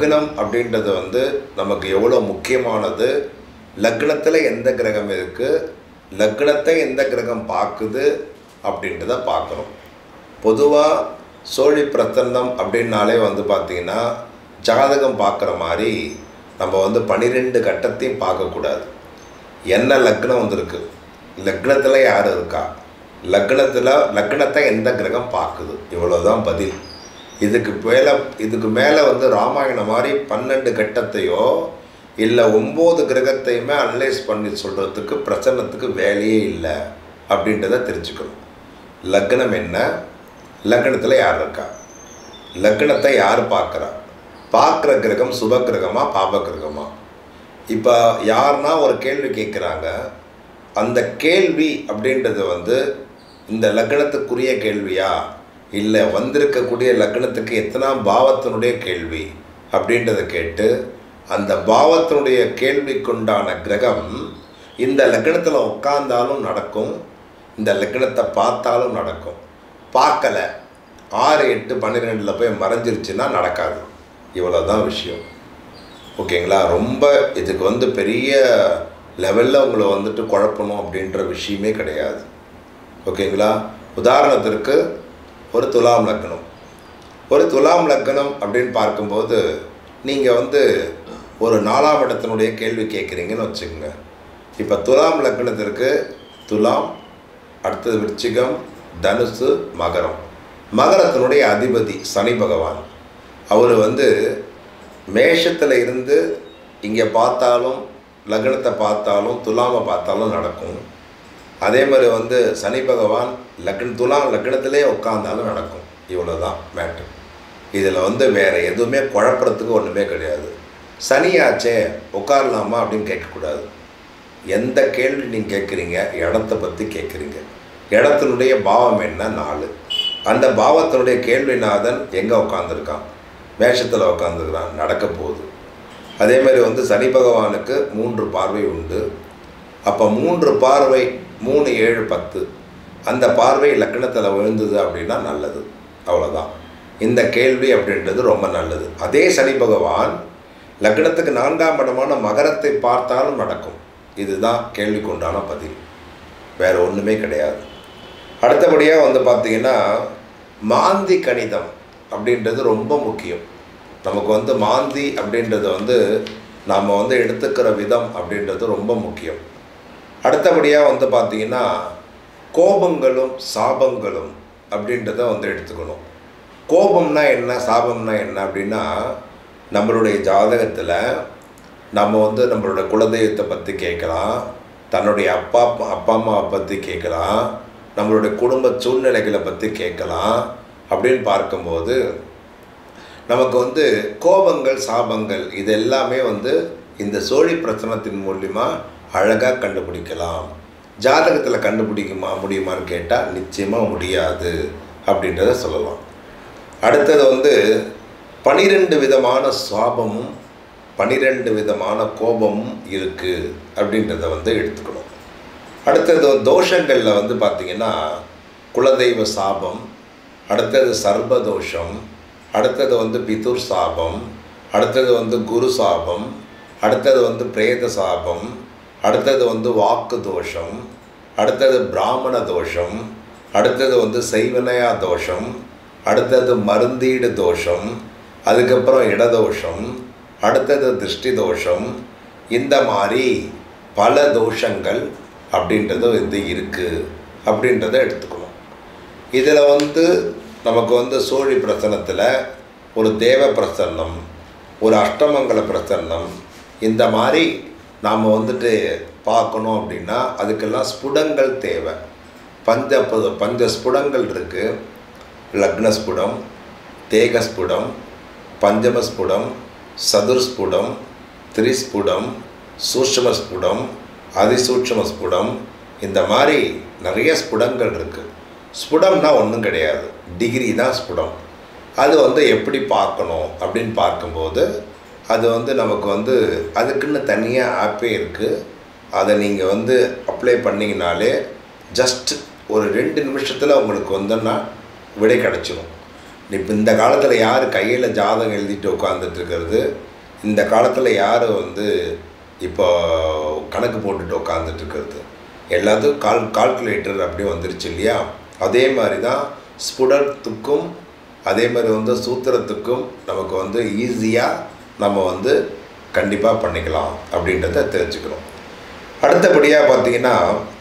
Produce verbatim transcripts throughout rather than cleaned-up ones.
லக்னம் அப்படின்றது வந்து நமக்கு எவ்வளோ முக்கியமானது, லக்னத்தில் எந்த கிரகம் இருக்குது, லக்னத்தை எந்த கிரகம் பார்க்குது அப்படின்றத பார்க்குறோம். பொதுவாக சோழி பிரசன்னம் அப்படின்னாலே வந்து பார்த்திங்கன்னா ஜாதகம் பார்க்குற மாதிரி நம்ம வந்து பன்னிரெண்டு கட்டத்தையும் பார்க்கக்கூடாது. என்ன லக்னம் வந்துருக்கு, லக்னத்தில் யார் இருக்கா, லக்னத்தில் லக்னத்தை எந்த கிரகம் பார்க்குது, இவ்வளோதான் பதில். இதுக்கு மேலே இதுக்கு மேலே வந்து ராமாயணம் மாதிரி பன்னெண்டு கட்டத்தையோ இல்லை ஒம்பது கிரகத்தையுமே அனலைஸ் பண்ணி சொல்கிறதுக்கு பிரசன்னத்துக்கு வேலையே இல்லை அப்படின்றத தெரிஞ்சுக்கணும். லக்னம் என்ன, லக்னத்தில் யார் இருக்கா, லக்னத்தை யார் பார்க்குறா, பார்க்குற கிரகம் சுப கிரகமா பாப கிரகமா. இப்போ யாருன்னா ஒரு கேள்வி கேட்குறாங்க, அந்த கேள்வி அப்படின்றது வந்து இந்த லக்னத்துக்குரிய கேள்வியா இல்லை வந்திருக்கக்கூடிய லக்னத்துக்கு எத்தனாம் பாவத்தினுடைய கேள்வி அப்படின்றத கேட்டு அந்த பாவத்தினுடைய கேள்விக்குண்டான கிரகம் இந்த லக்னத்தில் உட்கார்ந்தாலும் நடக்கும், இந்த லக்னத்தை பார்த்தாலும் நடக்கும். பார்க்கலை ஆறு எட்டு பன்னிரெண்டில் போய் மறைஞ்சிருச்சுன்னா நடக்காது. இவ்வளோதான் விஷயம். ஓகேங்களா? ரொம்ப இதுக்கு வந்து பெரிய லெவலில் உங்களை வந்துட்டு குழப்பணும் அப்படின்ற விஷயமே கிடையாது. ஓகேங்களா? உதாரணத்திற்கு ஒரு துலாம் லக்னம், ஒரு துலாம் லக்னம் அப்படின்னு பார்க்கும்போது நீங்கள் வந்து ஒரு நாலாம் இடத்தினுடைய கேள்வி கேட்குறீங்கன்னு வச்சுக்கோங்க. இப்போ துலாம் லக்னத்திற்கு துலாம், அடுத்தது விருச்சிகம், தனுசு, மகரம். மகரத்தினுடைய அதிபதி சனி பகவான். அவர் வந்து மேஷத்தில் இருந்து இங்கே பார்த்தாலும் லக்னத்தை பார்த்தாலும் துலாமை பார்த்தாலும் நடக்கும். அதே மாதிரி வந்து சனி பகவான் லக்ன துலாம் லக்னத்திலே உட்கார்ந்தாலும் நடக்கும். இவ்வளோ தான் மேட்ரு. இதில் வந்து வேறு எதுவுமே குழப்பறதுக்கு ஒன்றுமே கிடையாது. சனியாச்சே உட்காரலாமா அப்படின்னு கேட்கக்கூடாது. எந்த கேள்வி நீங்கள் கேட்குறீங்க, இடத்த பற்றி கேட்குறீங்க. இடத்தினுடைய பாவம் என்ன, நாலு. அந்த பாவத்தினுடைய கேள்விநாதன் எங்கே உட்காந்துருக்கான், மேஷத்தில் உட்காந்துருக்கான், நடக்க போகுது. அதே மாதிரி வந்து சனி பகவானுக்கு மூன்று பார்வை உண்டு. அப்போ மூன்று பார்வை, மூணு ஏழு பத்து, அந்த பார்வை லக்னத்தில் விழுந்தது அப்படின்னா நல்லது. அவ்வளோதான். இந்த கேள்வி அப்படின்றது ரொம்ப நல்லது. அதே சனி பகவான் லக்னத்துக்கு நான்காம் இடமான மகரத்தை பார்த்தாலும் நடக்கும். இதுதான் கேள்விக்கு உண்டான பதில், வேறு ஒன்றுமே கிடையாது. அடுத்தபடியாக வந்து பார்த்திங்கன்னா மாந்தி கணிதம் அப்படின்றது ரொம்ப முக்கியம். நமக்கு வந்து மாந்தி அப்படின்றது வந்து நாம் வந்து எடுத்துக்கிற விதம் அப்படின்றது ரொம்ப முக்கியம். அடுத்தபடியாக வந்து பார்த்திங்கன்னா கோபங்களும் சாபங்களும் அப்படின்றத வந்து எடுத்துக்கணும். கோபம்னா என்ன, சாபம்னா என்ன அப்படின்னா, நம்மளுடைய ஜாதகத்தில் நம்ம வந்து நம்மளோட குலதெய்வத்தை பற்றி கேட்கலாம், தன்னுடைய அப்பா அப்பா அம்மாவை பற்றி கேட்கலாம், நம்மளுடைய குடும்ப சூழ்நிலைகளை பற்றி கேட்கலாம். அப்படின்னு பார்க்கும்போது நமக்கு வந்து கோபங்கள் சாபங்கள் இது எல்லாமே வந்து இந்த சோழி பிரச்சனத்தின் மூலிமா அழகாக கண்டுபிடிக்கலாம். ஜாதகத்தில் கண்டுபிடிக்குமா முடியுமான்னு கேட்டால் நிச்சயமாக முடியாது அப்படின்றத சொல்லலாம். அடுத்தது வந்து பனிரெண்டு விதமான சாபமும் பனிரெண்டு விதமான கோபமும் இருக்குது அப்படின்றத வந்து எடுத்துக்கணும். அடுத்தது தோஷங்களில் வந்து பார்த்திங்கன்னா குலதெய்வ சாபம், அடுத்தது சர்பதோஷம், அடுத்தது வந்து பிதுர் சாபம், அடுத்தது வந்து குரு சாபம், அடுத்தது வந்து பிரேத சாபம், அடுத்தது வந்து வாக்கு தோஷம், அடுத்தது பிராமண தோஷம், அடுத்தது வந்து செய்வனையா தோஷம், அடுத்தது மருந்தீடு தோஷம், அதுக்கப்புறம் இடதோஷம், அடுத்தது திருஷ்டி தோஷம். இந்த மாதிரி பல தோஷங்கள் அப்படின்றது வந்து இருக்குது அப்படின்றத எடுத்துக்கணும். இதில் வந்து நமக்கு வந்து சோழி பிரசன்னத்தில் ஒரு தேவ பிரசன்னம், ஒரு அஷ்டமங்கல பிரசன்னம், இந்த மாதிரி நாம் வந்துட்டு பார்க்கணும் அப்படின்னா அதுக்கெல்லாம் ஸ்புடங்கள் தேவை. பஞ்ச பஞ்ச ஸ்புடங்கள் இருக்குது. லக்னஸ்புடம், தேகஸ்புடம், பஞ்சமஸ்புடம், சதுர்ஸ்புடம், திரிஸ்புடம், சூட்சுமஸ்புடம், அதிசூட்சுமஸ்புடம், இந்த மாதிரி நிறைய ஸ்புடங்கள் இருக்குது. ஸ்புடம்னா ஒன்றும் கிடையாது, டிகிரி தான் ஸ்புடம். அது வந்து எப்படி பார்க்கணும் அப்படின்னு பார்க்கும்போது அது வந்து நமக்கு வந்து அதுக்குன்னு தனியாக ஆப்பே இருக்குது. அதை நீங்கள் வந்து அப்ளை பண்ணிங்கனாலே ஜஸ்ட் ஒரு ரெண்டு நிமிஷத்தில் உங்களுக்கு வந்துன்னா விடை கிடச்சிடும். இப்போ இந்த காலத்தில் யார் கையில் ஜாதகம் எழுதிட்டு உட்காந்துட்ருக்கிறது, இந்த காலத்தில் யார் வந்து இப்போ கணக்கு போட்டுட்டு உட்காந்துட்ருக்கிறது, எல்லாத்துக்கும் கால் கால்குலேட்டர் அப்படி வந்துருச்சு இல்லையா. அதே மாதிரி தான் ஸ்புடத்துக்கும் அதே மாதிரி வந்து சூத்திரத்துக்கும் நமக்கு வந்து ஈஸியாக நம்ம வந்து கண்டிப்பாக பண்ணிக்கலாம் அப்படின்றத தெரிஞ்சுக்கிறோம். அடுத்தபடியாக பார்த்திங்கன்னா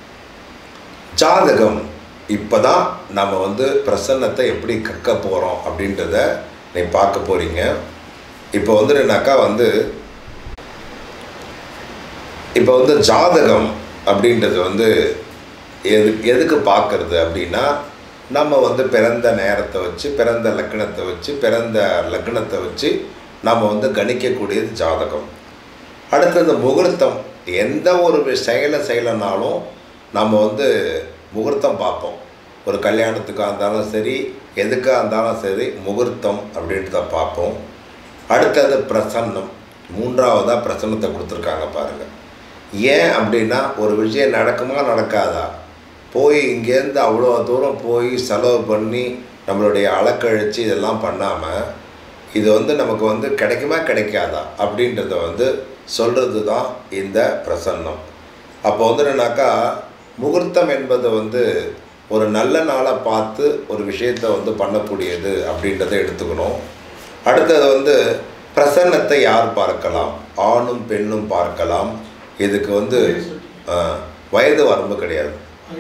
ஜாதகம் இப்போ தான் நம்ம வந்து பிரசன்னத்தை எப்படி கற்க போகிறோம் அப்படின்றத நீ பார்க்க போகிறீங்க. இப்போ வந்து என்னக்கா வந்து இப்போ வந்து ஜாதகம் அப்படின்றது வந்து எது எதுக்கு பார்க்குறது அப்படின்னா, நம்ம வந்து பிறந்த நேரத்தை வச்சு பிறந்த லக்னத்தை வச்சு பிறந்த லக்னத்தை வச்சு நம்ம வந்து கணிக்கக்கூடியது ஜாதகம். அடுத்தது முகூர்த்தம். எந்த ஒரு செயலை செய்யலைனாலும் நம்ம வந்து முகூர்த்தம் பார்ப்போம். ஒரு கல்யாணத்துக்காக இருந்தாலும் சரி, எதுக்காக இருந்தாலும் சரி, முகூர்த்தம் அப்படின்றத பார்ப்போம். அடுத்தது பிரசன்னம். மூன்றாவதாக பிரசன்னத்தை கொடுத்துருக்காங்க பாருங்கள். ஏன் அப்படின்னா, ஒரு விஷயம் நடக்குமா நடக்காதா, போய் இங்கேருந்து அவ்வளோ தூரம் போய் செலவு பண்ணி நம்மளுடைய அலக்கழித்து இதெல்லாம் பண்ணாமல் இது வந்து நமக்கு வந்து கிடைக்குமா கிடைக்காதா அப்படின்றத வந்து சொல்கிறது தான் இந்த பிரசன்னம். அப்போ வந்து என்னன்னாக்கா, முகூர்த்தம் என்பது வந்து ஒரு நல்ல நாளை பார்த்து ஒரு விஷயத்தை வந்து பண்ணக்கூடியது அப்படின்றத எடுத்துக்கணும். அடுத்தது வந்து பிரசன்னத்தை யார் பார்க்கலாம், ஆணும் பெண்ணும் பார்க்கலாம். இதுக்கு வந்து வயது வரம்பு கிடையாது.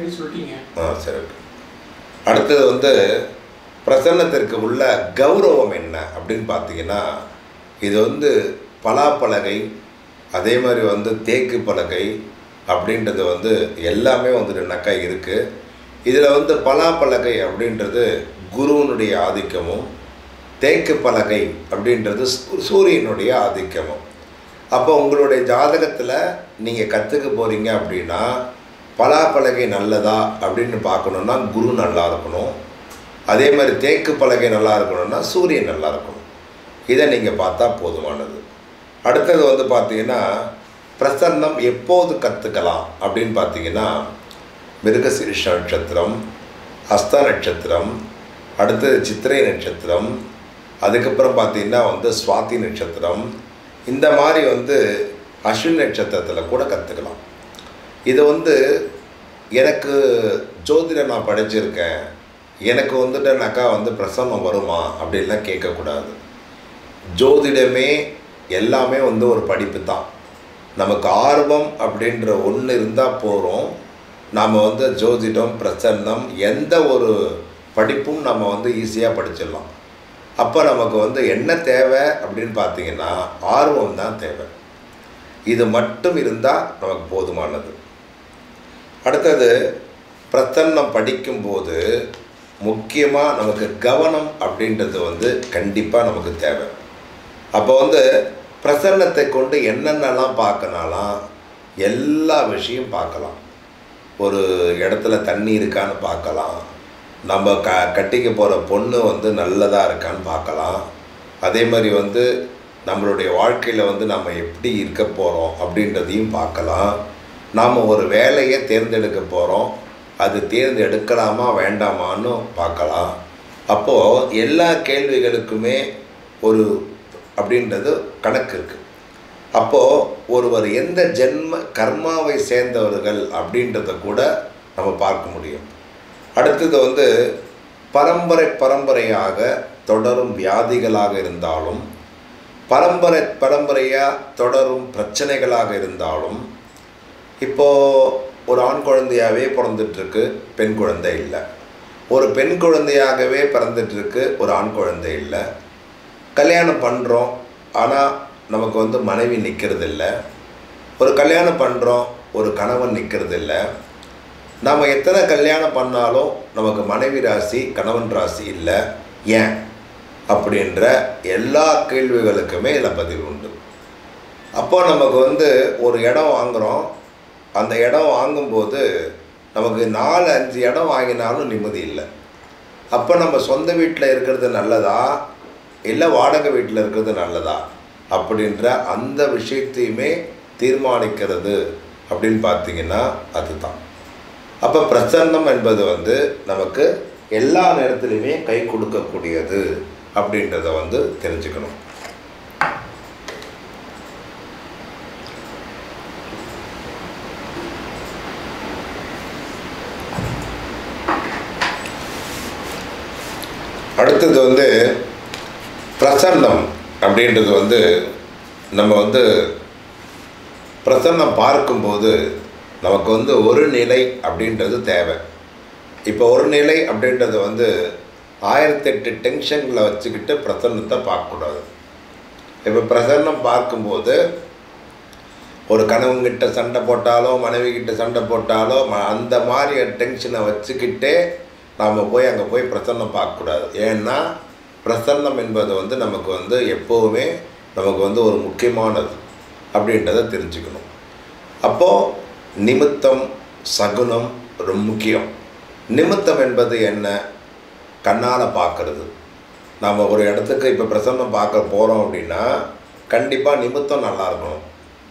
ஆ சரி. அடுத்தது வந்து பிரசன்னத்திற்கு உள்ள கௌரவம் என்ன அப்படின்னு பார்த்தீங்கன்னா, இது வந்து பலாப்பலகை, அதே மாதிரி வந்து தேக்கு பலகை அப்படின்றது வந்து எல்லாமே வந்து என்னக்கா இருக்குது. இதில் வந்து பலாப்பலகை அப்படின்றது குருவனுடைய ஆதிக்கமும், தேக்கு பலகை அப்படின்றது சூரியனுடைய ஆதிக்கமும். அப்போ உங்களுடைய ஜாதகத்தில் நீங்கள் கற்றுக்க போகிறீங்க அப்படின்னா, பலாப்பலகை நல்லதா அப்படின்னு பார்க்கணுன்னா குரு நல்லா இருக்கணும், அதே மாதிரி தேக்கு பலகை நல்லா இருக்கணும்னா சூரியன் நல்லா இருக்கணும். இதை நீங்கள் பார்த்தா போதுமானது. அடுத்தது வந்து பார்த்திங்கன்னா, பிரசன்னம் எப்போது கற்றுக்கலாம் அப்படின்னு பார்த்தீங்கன்னா, மிருகசீரிஷ நட்சத்திரம், ஹஸ்த நட்சத்திரம், அடுத்தது சித்திரை நட்சத்திரம், அதுக்கப்புறம் பார்த்திங்கன்னா வந்து சுவாதி நட்சத்திரம், இந்த மாதிரி வந்து அஸ்வினி நட்சத்திரத்தில் கூட கற்றுக்கலாம். இது வந்து எனக்கு ஜோதிடம் நான் படிச்சிருக்கேன், எனக்கு வந்துட்டுனாக்கா வந்து பிரசன்னம் வருமா அப்படின்லாம் கேட்கக்கூடாது. ஜோதிடமே எல்லாமே வந்து ஒரு படிப்பு தான். நமக்கு ஆர்வம் அப்படின்ற ஒன்று இருந்தால் போகிறோம், நாம் வந்து ஜோதிடம் பிரசன்னம் எந்த ஒரு படிப்பும் நம்ம வந்து ஈஸியாக படிச்சிடலாம். அப்போ நமக்கு வந்து என்ன தேவை அப்படின்னு பார்த்தீங்கன்னா, ஆர்வம் தான் தேவை. இது மட்டும் இருந்தால் நமக்கு போதுமானது. அடுத்தது பிரசன்னம் படிக்கும்போது முக்கியமாக நமக்கு கவனம் அப்படின்றது வந்து கண்டிப்பாக நமக்கு தேவை. அப்போ வந்து பிரசன்னத்தை கொண்டு என்னென்னலாம் பார்க்கனாலாம் எல்லா விஷயம் பார்க்கலாம். ஒரு இடத்துல தண்ணி இருக்கான்னு பார்க்கலாம், நம்ம க கட்டிக்க போகிற பொண்ணு வந்து நல்லதாக இருக்கான்னு பார்க்கலாம், அதே மாதிரி வந்து நம்மளுடைய வாழ்க்கையில் வந்து நம்ம எப்படி இருக்க போகிறோம் அப்படின்றதையும் பார்க்கலாம். நாம் ஒரு வேலையை தேர்ந்தெடுக்க போகிறோம், அது தேர்ந்தெடுக்கலாமா வேண்டாமான்னு பார்க்கலாம். அப்போது எல்லா கேள்விகளுக்குமே ஒரு அப்படின்றது கணக்கு இருக்குது. அப்போது ஒருவர் எந்த ஜென்ம கர்மாவை சேர்ந்தவர்கள் அப்படின்றத கூட நம்ம பார்க்க முடியும். அடுத்தது வந்து பரம்பரை பரம்பரையாக தொடரும் வியாதிகளாக இருந்தாலும், பரம்பரை பரம்பரையாக தொடரும் பிரச்சனைகளாக இருந்தாலும், இப்போது ஒரு ஆண் குழந்தையாகவே பிறந்துட்டுருக்கு, பெண் குழந்தை இல்லை. ஒரு பெண் குழந்தையாகவே பிறந்துட்டுருக்கு, ஒரு ஆண் குழந்தை இல்லை. கல்யாணம் பண்ணுறோம், ஆனால் நமக்கு வந்து மனைவி நிற்கிறது இல்லை. ஒரு கல்யாணம் பண்ணுறோம், ஒரு கணவன் நிற்கிறது இல்லை. நாம் எத்தனை கல்யாணம் பண்ணாலும் நமக்கு மனைவி ராசி கணவன் ராசி இல்லை. ஏன் அப்படின்ற எல்லா கேள்விகளுக்குமே இதில் பதில் உண்டு. அப்போ நமக்கு வந்து ஒரு இடம் வாங்குகிறோம், அந்த இடம் வாங்கும்போது நமக்கு நாலு அஞ்சு இடம் வாங்கினாலும் நிம்மதி இல்லை. அப்போ நம்ம சொந்த வீட்டில் இருக்கிறது நல்லதா இல்லை வாடகை வீட்டில் இருக்கிறது நல்லதா அப்படின்ற அந்த விஷயத்தையுமே தீர்மானிக்கிறது அப்படின்னு பார்த்திங்கன்னா அதுதான். அப்போ பிரசன்னம் என்பது வந்து நமக்கு எல்லா நேரத்துலையுமே கை கொடுக்கக்கூடியது அப்படின்றத வந்து தெரிஞ்சுக்கணும். அடுத்தது வந்து பிரசன்னம் அப்படின்றது வந்து நம்ம வந்து பிரசன்னம் பார்க்கும்போது நமக்கு வந்து ஒரு நிலை அப்படின்றது தேவை. இப்போ ஒரு நிலை அப்படின்றது வந்து ஆயிரத்தெட்டு டென்ஷன்களை வச்சுக்கிட்டு பிரசன்னத்தை பார்க்கக்கூடாது. இப்போ பிரசன்னம் பார்க்கும்போது ஒரு கணவன்கிட்ட சண்டை போட்டாலோ மனைவி கிட்ட சண்டை போட்டாலோ அந்த மாதிரி டென்ஷனை வச்சுக்கிட்டே நாம் போய் அங்கே போய் பிரசன்னம் பார்க்கக்கூடாது. ஏன்னா பிரசன்னம் என்பது வந்து நமக்கு வந்து எப்போவுமே நமக்கு வந்து ஒரு முக்கியமானது அப்படின்றத தெரிஞ்சுக்கணும். அப்போது நிமித்தம் சகுனம் ரொம்ப முக்கியம். நிமித்தம் என்பது என்ன? கண்ணால் பார்க்கறது. நாம் ஒரு இடத்துக்கு இப்போ பிரசன்னம் பார்க்க போகிறோம் அப்படின்னா கண்டிப்பாக நிமித்தம் நல்லா இருக்கணும்.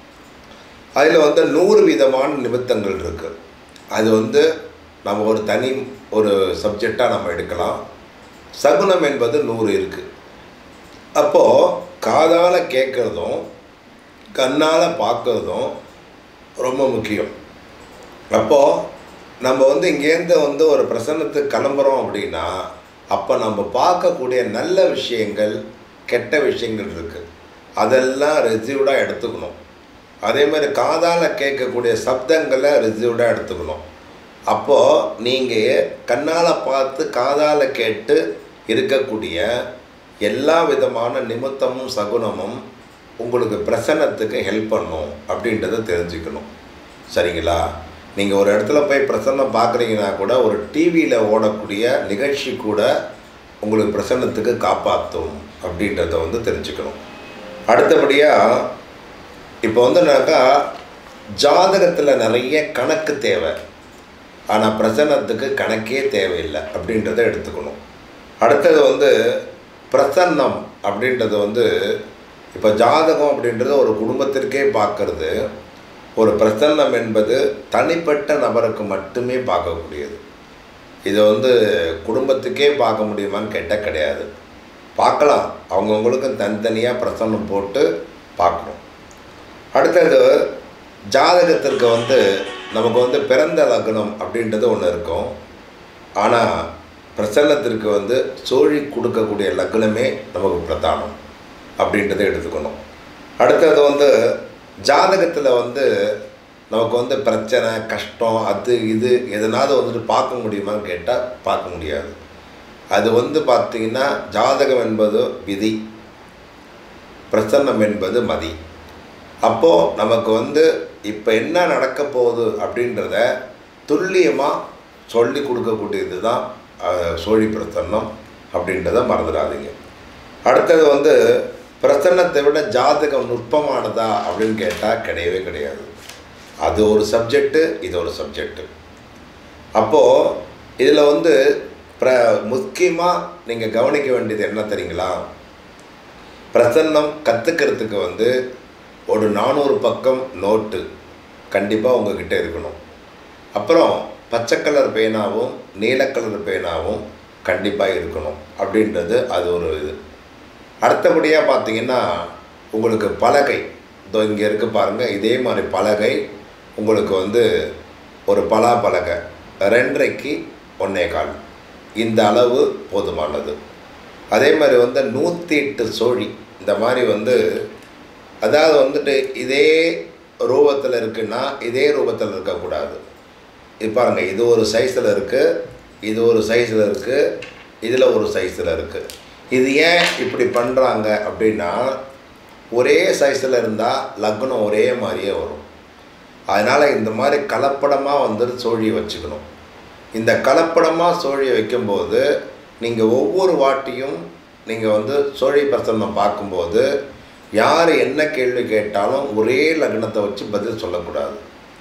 அதில் வந்து நூறு விதமான நிமித்தங்கள் இருக்குது. அது வந்து நம்ம ஒரு தனி ஒரு சப்ஜெக்டாக நம்ம எடுக்கலாம். சகுனம் என்பது நூறு இருக்குது. அப்போது காதால் கேட்குறதும் கண்ணால் பார்க்குறதும் ரொம்ப முக்கியம். அப்போது நம்ம வந்து இங்கேருந்து வந்து ஒரு பிரசன்னத்துக்கு கிளம்புறோம் அப்படின்னா அப்போ நம்ம பார்க்கக்கூடிய நல்ல விஷயங்கள் கெட்ட விஷயங்கள் இருக்குது, அதெல்லாம் ரிசீவ்டாக எடுத்துக்கணும். அதே மாதிரி காதால் கேட்கக்கூடிய சப்தங்களை ரிசீவ்டாக எடுத்துக்கணும். அப்போது நீங்கள் கண்ணால் பார்த்து காதால் கேட்டு இருக்கக்கூடிய எல்லா விதமான நிமித்தமும் சகுனமும் உங்களுக்கு பிரசன்னத்துக்கு ஹெல்ப் பண்ணும் அப்படின்றத தெரிஞ்சுக்கணும். சரிங்களா? நீங்கள் ஒரு இடத்துல போய் பிரசன்னம் பார்க்குறீங்கன்னா கூட ஒரு டிவியில் ஓடக்கூடிய நிகழ்ச்சி கூட உங்களுக்கு பிரசன்னத்துக்கு காப்பாற்றும் அப்படின்றத வந்து தெரிஞ்சுக்கணும். அடுத்தபடியாக இப்போ வந்து என்னக்கா ஜாதகத்தில் நிறைய கணக்கு தேவை, ஆனால் பிரசன்னத்துக்கு கணக்கே தேவையில்லை அப்படின்றத எடுத்துக்கணும். அடுத்தது வந்து பிரசன்னம் அப்படின்றது வந்து இப்போ ஜாதகம் அப்படின்றது ஒரு குடும்பத்திற்கே பார்க்கறது. ஒரு பிரசன்னம் என்பது தனிப்பட்ட நபருக்கு மட்டுமே பார்க்கக்கூடியது. இதை வந்து குடும்பத்துக்கே பார்க்க முடியுமான்னு கேட்டால் கிடையாது. பார்க்கலாம், அவங்கவுங்களுக்கும் தனித்தனியாக பிரசன்னம் போட்டு பார்க்கணும். அடுத்தது ஜாதகத்திற்கு வந்து நமக்கு வந்து பிறந்த லக்னம் அப்படின்றது ஒன்று இருக்கும். ஆனால் பிரசன்னத்திற்கு வந்து சோழி கொடுக்கக்கூடிய லக்னமே நமக்கு பிரதானம் அப்படின்றத எடுத்துக்கணும். அடுத்தது வந்து ஜாதகத்தில் வந்து நமக்கு வந்து பிரச்சனை கஷ்டம் அது இது எதனாவது வந்துட்டு பார்க்க முடியுமான்னு கேட்டால் பார்க்க முடியாது. அது வந்து பார்த்திங்கன்னா ஜாதகம் என்பது விதி, பிரசன்னம் என்பது மதி. அப்போது நமக்கு வந்து இப்போ என்ன நடக்க போகுது அப்படின்றத துல்லியமாக சொல்லி கொடுக்கக்கூடியது தான் சோழி பிரசன்னம் அப்படின்றத மறந்துடாதீங்க. அடுத்தது வந்து பிரசன்னத்தை விட ஜாதகம் நுட்பமானதா அப்படின்னு கேட்டால் கிடையவே கிடையாது. அது ஒரு சப்ஜெக்டு, இது ஒரு சப்ஜெக்டு. அப்போது இதில் வந்து பிர முக்கியமாக நீங்கள் கவனிக்க வேண்டியது என்ன தெரியுங்களா? பிரசன்னம் கற்றுக்கிறதுக்கு வந்து ஒரு நானூறு பக்கம் நோட்டு கண்டிப்பாக உங்கள்கிட்ட இருக்கணும். அப்புறம் பச்சை கலர் பேனாவும் நீல கலர் பேனாவும் கண்டிப்பாக இருக்கணும் அப்படின்றது அது ஒரு இது. அடுத்தபடியாக பார்த்தீங்கன்னா உங்களுக்கு பலகை, இதோ இங்கே இருக்குது பாருங்கள், இதே மாதிரி பலகை உங்களுக்கு வந்து ஒரு பலா பலகை ரெண்டரைக்கு ஒன்றே கால் இந்த அளவு போதுமானது. அதே மாதிரி வந்து நூற்றி எட்டு சோழி இந்த மாதிரி வந்து, அதாவது வந்துட்டு இதே ரூபத்தில் இருக்குன்னா இதே ரூபத்தில் இருக்கக்கூடாது. இது பாருங்கள், இது ஒரு சைஸில் இருக்குது, இது ஒரு சைஸில் இருக்குது, இதில் ஒரு சைஸில் இருக்குது. இது ஏன் இப்படி பண்ணுறாங்க அப்படின்னா ஒரே சைஸில் இருந்தால் லக்னம் ஒரே மாதிரியே வரும். அதனால் இந்த மாதிரி கலப்படமாக வந்து சோழியை வச்சுக்கணும். இந்த கலப்படமாக சோழியை வைக்கும்போது நீங்கள் ஒவ்வொரு வாட்டியும் நீங்கள் வந்து சோழி பிரசன்னம் பார்க்கும்போது யார் என்ன கேள்வி கேட்டாலும் ஒரே லக்னத்தை வச்சு பதில் சொல்லக்கூடாது.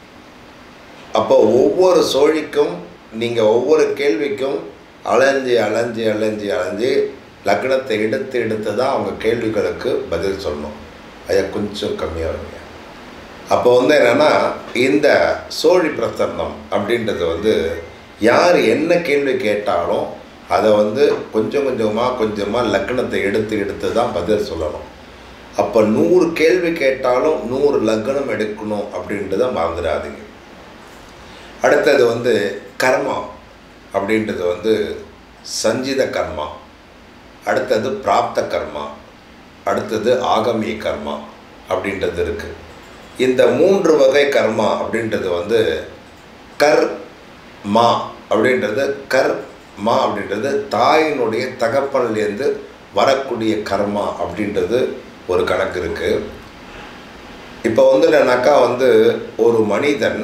அப்போ ஒவ்வொரு சோழிக்கும் நீங்கள் ஒவ்வொரு கேள்விக்கும் அலைஞ்சி அலைஞ்சி அலைஞ்சி அலைஞ்சி லக்னத்தை எடுத்து எடுத்து தான் அவங்க கேள்விகளுக்கு பதில் சொல்லணும். அதை கொஞ்சம் கம்மியாக வருங்க. அப்போ வந்து என்னென்னா இந்த சோழி பிரசன்னம் அப்படின்றது வந்து யார் என்ன கேள்வி கேட்டாலும் அதை வந்து கொஞ்சம் கொஞ்சமாக கொஞ்சமாக லக்னத்தை எடுத்து எடுத்து தான் பதில் சொல்லணும். அப்போ நூறு கேள்வி கேட்டாலும் நூறு லக்னம் எடுக்கணும் அப்படின்றத மறந்துடாதீங்க. அடுத்தது வந்து கர்மா அப்படின்றது வந்து சஞ்சித கர்மா, அடுத்தது பிராப்த கர்மா, அடுத்தது ஆகமிய கர்மா அப்படின்றது இருக்குது. இந்த மூன்று வகை கர்மா அப்படின்றது வந்து கர் மா அப்படின்றது கர் மா அப்படின்றது தாயினுடைய தகப்பனிலேருந்து வரக்கூடிய கர்மா அப்படின்றது ஒரு கணக்கு இருக்குது. இப்போ வந்து என்னன்னாக்கா வந்து ஒரு மனிதன்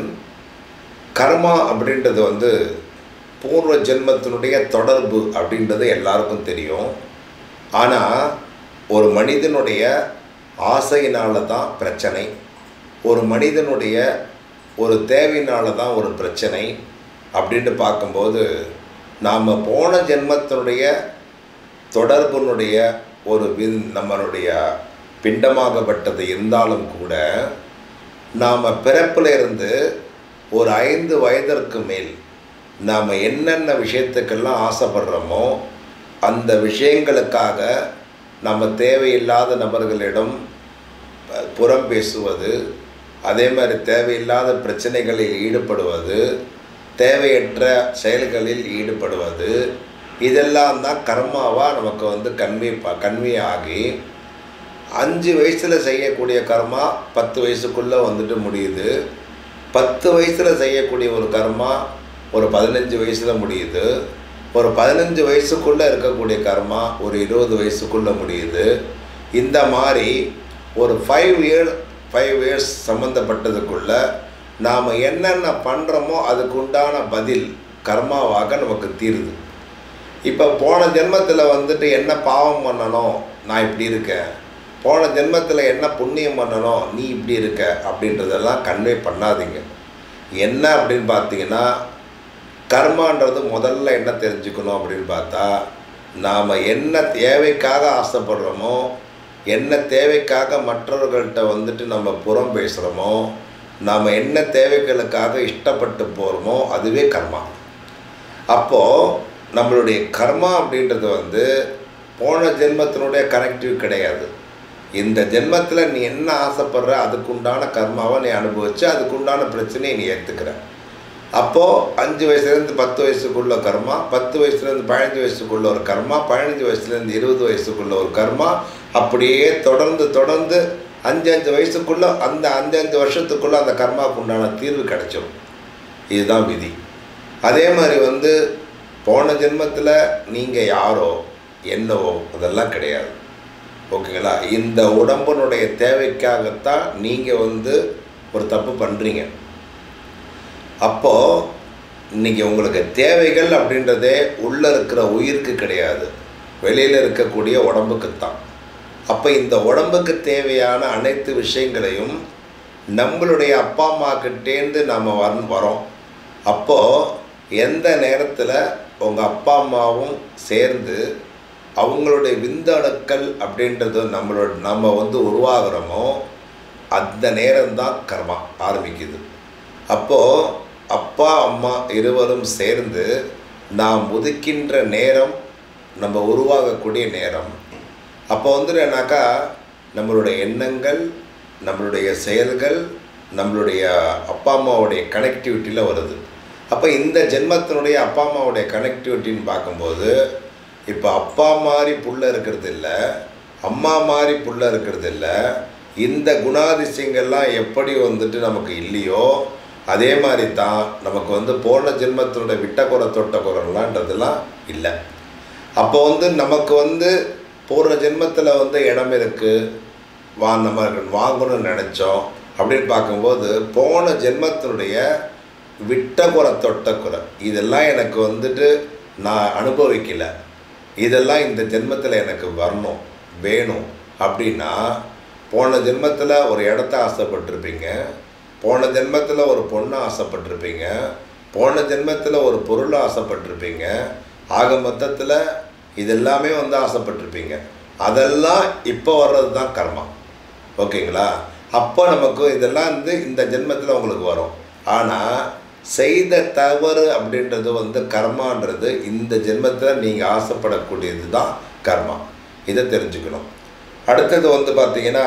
கர்மா அப்படின்றது வந்து பூர்வ ஜென்மத்தினுடைய தொடர்பு அப்படின்றது எல்லாருக்கும் தெரியும். ஆனால் ஒரு மனிதனுடைய ஆசையினால தான் பிரச்சனை, ஒரு மனிதனுடைய ஒரு தேவையினால தான் ஒரு பிரச்சனை அப்படின்ட்டு பார்க்கும்போது நாம் போன ஜென்மத்தினுடைய தொடர்புனுடைய ஒரு வின் நம்மளுடைய பிண்டமாகப்பட்டது இருந்தாலும் கூட நாம் பிறப்பில் இருந்து ஒரு ஐந்து வயதிற்கு மேல் நாம் என்னென்ன விஷயத்துக்கெல்லாம் ஆசைப்படுறோமோ அந்த விஷயங்களுக்காக நம்ம தேவையில்லாத நபர்களிடம் புறம் பேசுவது, அதே மாதிரி தேவையில்லாத பிரச்சனைகளில் ஈடுபடுவது, தேவையற்ற செயல்களில் ஈடுபடுவது, இதெல்லாம் தான் கர்மாவாக நமக்கு வந்து கன்வி கன்வி ஆகி அஞ்சு வயசில் செய்யக்கூடிய கர்மா பத்து வயசுக்குள்ளே வந்துட்டு முடியுது, பத்து வயசில் செய்யக்கூடிய ஒரு கர்மா ஒரு பதினஞ்சு வயசில் முடியுது, ஒரு பதினஞ்சு வயசுக்குள்ளே இருக்கக்கூடிய கர்மா ஒரு இருபது வயசுக்குள்ளே முடியுது. இந்த மாதிரி ஒரு ஃபைவ் இயர் ஃபைவ் இயர்ஸ் சம்மந்தப்பட்டதுக்குள்ளே நாம் என்னென்ன பண்ணுறோமோ அதுக்கு உண்டான பதில் கர்மாவாக நமக்கு தீருது. இப்போ போன ஜென்மத்தில் வந்துட்டு என்ன பாவம் பண்ணணும், நான் இப்படி இருக்கேன், போன ஜென்மத்தில் என்ன புண்ணியம் பண்ணணும், நீ இப்படி இருக்க அப்படின்றதெல்லாம் கன்வே பண்ணாதீங்க. என்ன அப்படின்னு பார்த்தீங்கன்னா கர்மான்றது முதல்ல என்ன தெரிஞ்சுக்கணும் அப்படின்னு பார்த்தா, நாம் என்ன தேவைக்காக ஆசைப்படுறோமோ, என்ன தேவைக்காக மற்றவர்கள்ட்ட வந்துட்டு நம்ம புறம் பேசுகிறோமோ, நாம் என்ன தேவைகளுக்காக இஷ்டப்பட்டு போகிறோமோ அதுவே கர்மா. அப்போது நம்மளுடைய கர்மா அப்படின்றது வந்து போன ஜென்மத்தினுடைய கனெக்டிவ் கிடையாது. இந்த ஜென்மத்தில் நீ என்ன ஆசைப்படுற அதுக்குண்டான கர்மாவை நீ அனுபவிச்சு அதுக்குண்டான பிரச்சனையை நீ ஏற்றுக்கிற. அப்போது அஞ்சு வயசுலேருந்து பத்து வயசுக்குள்ள கர்மா, பத்து வயசுலேருந்து பதினஞ்சு வயசுக்குள்ள ஒரு கர்மா, பதினஞ்சு வயசுலேருந்து இருபது வயசுக்குள்ள ஒரு கர்மா, அப்படியே தொடர்ந்து தொடர்ந்து அஞ்சு அஞ்சு வயசுக்குள்ளே அந்த அஞ்சு அஞ்சு வருஷத்துக்குள்ளே அந்த கர்மாவுக்கு உண்டான தீர்வு கிடைச்சிடும். இதுதான் விதி. அதே மாதிரி வந்து போன ஜென்மத்தில் நீங்கள் யாரோ என்னவோ அதெல்லாம் கிடையாது. ஓகேங்களா? இந்த உடம்பினுடைய தேவைக்காகத்தான் நீங்கள் வந்து ஒரு தப்பு பண்ணுறீங்க. அப்போது இன்றைக்கி உங்களுக்கு தேவைகள் அப்படின்றதே உள்ளே இருக்கிற உயிருக்கு கிடையாது, வெளியில் இருக்கக்கூடிய உடம்புக்குத்தான். அப்போ இந்த உடம்புக்கு தேவையான அனைத்து விஷயங்களையும் நம்மளுடைய அப்பா அம்மாக்கிட்டேருந்து நம்ம வர வரோம். அப்போது எந்த நேரத்தில் உங்கள் அப்பா அம்மாவும் சேர்ந்து அவங்களுடைய விந்தணுக்கள் அப்படின்றது நம்மளோட நம்ம வந்து உருவாகிறோமோ அந்த நேரம்தான் கர்மா ஆரம்பிக்குது. அப்போது அப்பா அம்மா இருவரும் சேர்ந்து நாம் ஒதுக்கின்ற நேரம் நம்ம உருவாகக்கூடிய நேரம். அப்போ வந்து என்னாக்கா நம்மளுடைய எண்ணங்கள், நம்மளுடைய செயல்கள், நம்மளுடைய அப்பா அம்மாவுடைய கனெக்டிவிட்டியில் வருது. அப்போ இந்த ஜென்மத்தினுடைய அப்பா அம்மாவுடைய கனெக்டிவிட்டின்னு பார்க்கும்போது இப்போ அப்பா மாதிரி புள்ள இருக்கிறது இல்லை, அம்மா மாதிரி புள்ள இருக்கிறது இல்லை. இந்த குணாதிசயங்கள்லாம் எப்படி வந்துட்டு நமக்கு இல்லையோ அதே மாதிரி தான் நமக்கு வந்து போன ஜென்மத்தினுடைய விட்டக்குறை தொட்டக்குறைலான்றதுலாம் இல்லை. அப்போ வந்து நமக்கு வந்து பூர்வ ஜென்மத்தில் வந்து இடம் இருக்குது, வா நம்ம வாங்கணும்னு நினச்சோம் அப்படின்னு பார்க்கும்போது போன ஜென்மத்தினுடைய விட்டக்குறை தொட்டக்குறை இதெல்லாம் எனக்கு வந்துட்டு நான் அனுபவிக்கலை, இதெல்லாம் இந்த ஜென்மத்தில் எனக்கு வரணும் வேணும் அப்படின்னா போன ஜென்மத்தில் ஒரு இடத்த ஆசைப்பட்டிருப்பீங்க, போன ஜென்மத்தில் ஒரு பொண்ணை ஆசைப்பட்டிருப்பீங்க, போன ஜென்மத்தில் ஒரு பொருளை ஆசைப்பட்டிருப்பீங்க. ஆக மொத்தத்தில் இதெல்லாமே வந்து ஆசைப்பட்டிருப்பீங்க. அதெல்லாம் இப்போ வர்றது தான் கர்மா. ஓகேங்களா? அப்போ நமக்கு இதெல்லாம் வந்து இந்த ஜென்மத்தில் உங்களுக்கு வரும். ஆனால் செய்த தவறு அப்படின்றது வந்து கர்மான்றது இந்த ஜென்மத்தில் நீங்கள் ஆசைப்படக்கூடியது தான் கர்மா. இதை தெரிஞ்சுக்கணும். அடுத்தது வந்து பார்த்திங்கன்னா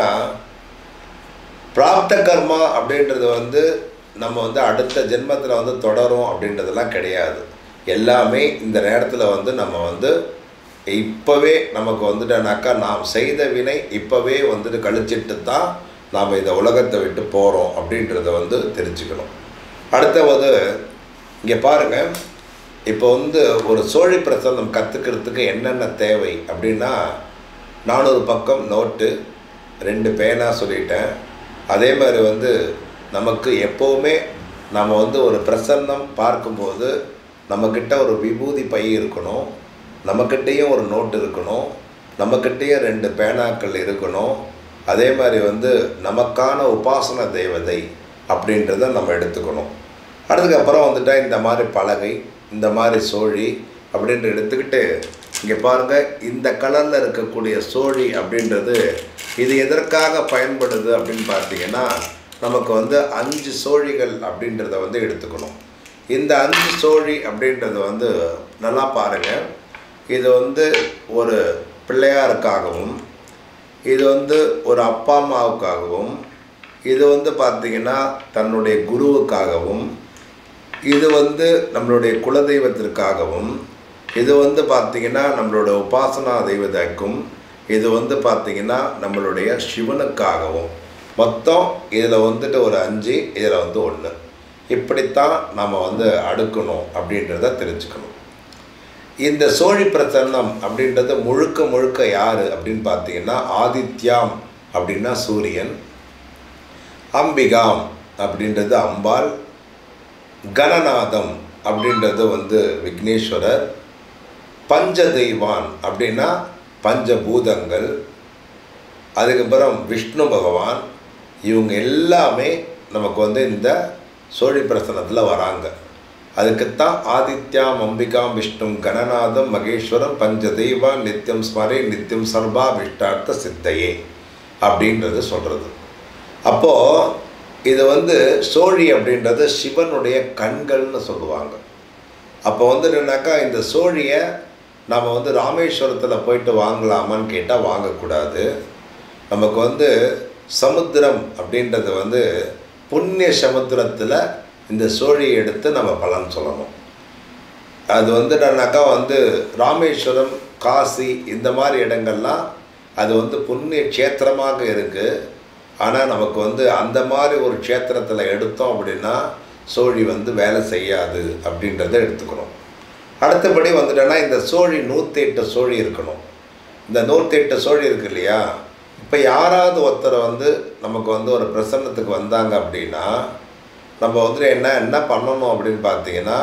பிராப்த கர்மா அப்படின்றது வந்து நம்ம வந்து அடுத்த ஜென்மத்தில் வந்து தொடரும் அப்படின்றதெல்லாம் கிடையாது. எல்லாமே இந்த நேரத்தில் வந்து நம்ம வந்து இப்போவே நமக்கு வந்துட்டனாக்கா நாம் செய்த வினை இப்போவே வந்துட்டு கழிச்சிட்டு தான் நாம் இந்த உலகத்தை விட்டு போகிறோம் அப்படின்றத வந்து தெரிஞ்சுக்கணும். அடுத்தது இங்கே பாருங்கள், இப்போ வந்து ஒரு சோழி பிரசன்னம் கற்றுக்கிறதுக்கு என்னென்ன தேவை அப்படின்னா நானூறு பக்கம் நோட்டு, ரெண்டு பேனா சொல்லிட்டேன். அதே மாதிரி வந்து நமக்கு எப்போவுமே நம்ம வந்து ஒரு பிரசன்னம் பார்க்கும்போது நம்மக்கிட்ட ஒரு விபூதி பை இருக்கணும், நம்மக்கிட்டேயும் ஒரு நோட்டு இருக்கணும், நம்மக்கிட்டேயும் ரெண்டு பேனாக்கள் இருக்கணும். அதே மாதிரி வந்து நமக்கான உபாசன தேவதை அப்படின்றத நம்ம எடுத்துக்கணும். அதுக்கப்புறம் வந்துட்டால் இந்த மாதிரி பலகை, இந்த மாதிரி சோழி அப்படின்ற எடுத்துக்கிட்டு இங்கே பாருங்கள், இந்த கலரில் இருக்கக்கூடிய சோழி அப்படின்றது இது எதற்காக பயன்படுது அப்படின்னு பார்த்தீங்கன்னா நமக்கு வந்து அஞ்சு சோழிகள் அப்படின்றத வந்து எடுத்துக்கணும். இந்த அஞ்சு சோழி அப்படின்றது வந்து நல்லா பாருங்கள், இது வந்து ஒரு பிள்ளையாருக்காகவும், இது வந்து ஒரு அப்பா அம்மாவுக்காகவும், இது வந்து பார்த்திங்கன்னா தன்னுடைய குருவுக்காகவும், இது வந்து நம்மளுடைய குலதெய்வத்திற்காகவும், இது வந்து பார்த்திங்கன்னா நம்மளோட உபாசனா தெய்வதைக்கும், இது வந்து பார்த்திங்கன்னா நம்மளுடைய சிவனுக்காகவும், மொத்தம் இதில் வந்துட்டு ஒரு அஞ்சு, இதில் வந்து ஒன்று, இப்படித்தான் நம்ம வந்து அடுக்கணும் அப்படின்றத தெரிஞ்சுக்கணும். இந்த சோழி பிரசன்னம் அப்படின்றது முழுக்க முழுக்க யார் அப்படின்னு பார்த்தீங்கன்னா ஆதித்யாம் அப்படின்னா சூரியன், அம்பிகாம் அப்படின்றது அம்பாள், கணநாதம் அப்படின்றது வந்து விக்னேஸ்வரர், பஞ்சதெய்வான் அப்படின்னா பஞ்சபூதங்கள், அதுக்கப்புறம் விஷ்ணு பகவான், இவங்க எல்லாமே நமக்கு வந்து இந்த சோழி பிரசனத்தில் வராங்க. அதுக்குத்தான் ஆதித்யாம் அம்பிகாம் விஷ்ணு கணநாதம் மகேஸ்வரம் பஞ்சதெய்வான் நித்தியம் ஸ்மரே நித்தியம் சர்வா விஷ்டார்த்த சித்தையே அப்படின்றது சொல்கிறது. அப்போது இது வந்து சோழி அப்படின்றது சிவனுடைய கண்கள்னு சொல்லுவாங்க. அப்போ வந்து என்னன்னாக்கா இந்த சோழியை நம்ம வந்து ராமேஸ்வரத்தில் போயிட்டு வாங்கலாமான்னு கேட்டால் வாங்கக்கூடாது. நமக்கு வந்து சமுத்திரம் அப்படின்றது வந்து புண்ணிய சமுத்திரத்தில் இந்த சோழியை எடுத்து நம்ம பலன் சொல்லணும். அது வந்து என்னன்னாக்கா வந்து ராமேஸ்வரம், காசி இந்த மாதிரி இடங்கள்லாம் அது வந்து புண்ணிய க்ஷேத்திரமாக இருக்குது. ஆனால் நமக்கு வந்து அந்த மாதிரி ஒரு க்ஷேத்திரத்தில் எடுத்தோம் அப்படின்னா சோழி வந்து வேலை செய்யாது அப்படின்றத எடுத்துக்கணும். அடுத்தபடி வந்துட்டோன்னா இந்த சோழி நூற்றி எட்டு சோழி இருக்கணும். இந்த நூற்றி எட்டு சோழி இருக்கு இல்லையா, இப்போ யாராவது ஒருத்தரை வந்து நமக்கு வந்து ஒரு பிரசன்னத்துக்கு வந்தாங்க அப்படின்னா நம்ம வந்துட்டு என்ன என்ன பண்ணணும் அப்படின்னு பார்த்தீங்கன்னா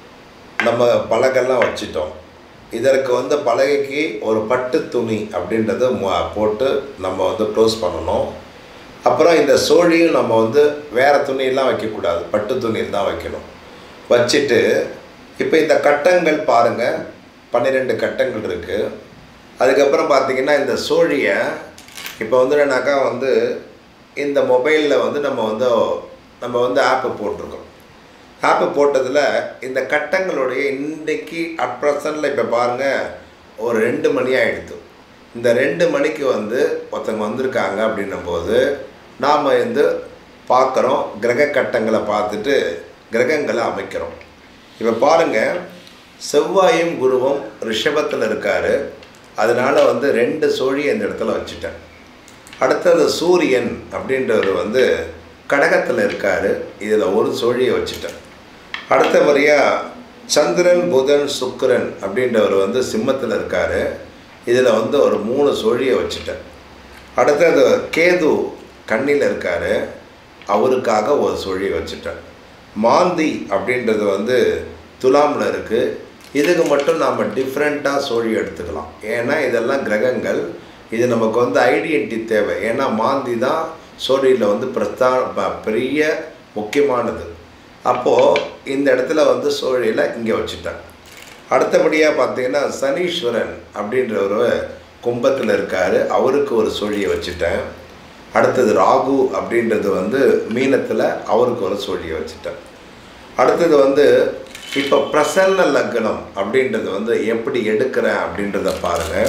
நம்ம பலகைலாம் வச்சிட்டோம். இதற்கு வந்து பலகைக்கு ஒரு பட்டு துணி அப்படின்றத போட்டு நம்ம வந்து க்ளோஸ் பண்ணணும். அப்புறம் இந்த சோழியும் நம்ம வந்து வேறு துணியெல்லாம் வைக்கக்கூடாது, பட்டு துணியில் தான் வைக்கணும். வச்சுட்டு இப்போ இந்த கட்டங்கள் பாருங்கள், பன்னிரெண்டு கட்டங்கள் இருக்குது. அதுக்கப்புறம் பார்த்திங்கன்னா இந்த சோழியை இப்போ வந்து என்னன்னாக்கா வந்து இந்த மொபைலில் வந்து நம்ம வந்து நம்ம வந்து ஆப்பு போட்டிருக்கோம். ஆப்பு போட்டதில் இந்த கட்டங்களுடைய இன்றைக்கி அட் ப்ரெசண்டில் இப்போ பாருங்கள் ஒரு ரெண்டு மணி ஆகிடுது. இந்த ரெண்டு மணிக்கு வந்து ஒருத்தவங்க வந்திருக்காங்க அப்படின்னும்போது நாம் வந்து பார்க்குறோம், கிரக கட்டங்களை பார்த்துட்டு கிரகங்களை அமைக்கிறோம். இப்போ பாருங்கள், செவ்வாயும் குருவும் ரிஷபத்தில் இருக்கார், அதனால் வந்து ரெண்டு சோழியை இந்த இடத்துல வச்சுட்டேன். அடுத்தது சூரியன் அப்படின்றவர் வந்து கடகத்தில் இருக்கார், இதில் ஒரு சோழியை வச்சுட்டேன். அடுத்தபடியாக சந்திரன் புதன் சுக்கிரன் அப்படின்றவர் வந்து சிம்மத்தில் இருக்கார், இதில் வந்து ஒரு மூணு சோழியை வச்சுட்டேன். அடுத்தது கேது கண்ணியில் இருக்கார், அவருக்காக ஒரு சோழியை வச்சுட்டேன். மாந்தி அப்படின்றது வந்து துலாமில் இருக்குது, இதுக்கு மட்டும் நாம் டிஃப்ரெண்ட்டாக சோழி எடுத்துக்கலாம். ஏன்னா இதெல்லாம் கிரகங்கள், இது நமக்கு வந்து ஐடென்டிட்டி தேவை. ஏன்னா மாந்தி தான் சோழியில் வந்து பிரஸ்தா பெரிய முக்கியமானது. அப்போது இந்த இடத்துல வந்து சோழியில் இங்கே வச்சுட்டேன். அடுத்தபடியாக பார்த்தீங்கன்னா சனீஸ்வரன் அப்படின்றவர் கும்பத்தில் இருக்கார், அவருக்கு ஒரு சோழியை வச்சுட்டேன். அடுத்தது ராகு அப்படின்றது வந்து மீனத்தில், அவருக்கு ஒரு சோழியை வச்சுட்டேன். அடுத்தது வந்து இப்போ பிரசன்ன லக்னம் அப்படின்றது வந்து எப்படி எடுக்கிறேன் அப்படின்றத பாருங்கள்.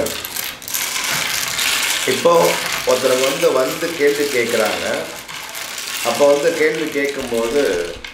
இப்போ ஒருத்தர் வந்து வந்து கேள்வி கேட்குறாங்க. அப்போ வந்து கேள்வி கேட்கும்போது